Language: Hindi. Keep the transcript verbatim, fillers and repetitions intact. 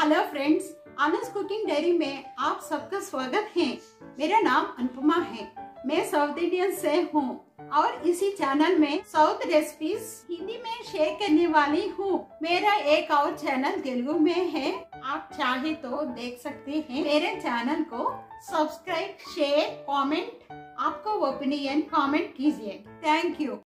Hello friends, Anand cooking diary में आप सबका स्वागत है। मेरा नाम अनुपमा है। मैं साउथ इंडियन से हूँ और इसी चैनल में साउथ रेसिपीज हिंदी में शेयर करने वाली हूँ। मेरा एक और चैनल तेलुगु में है, आप चाहे तो देख सकते हैं। मेरे चैनल को सब्सक्राइब, शेयर, कमेंट, आपको ओपिनियन कमेंट कीजिए। Thank you.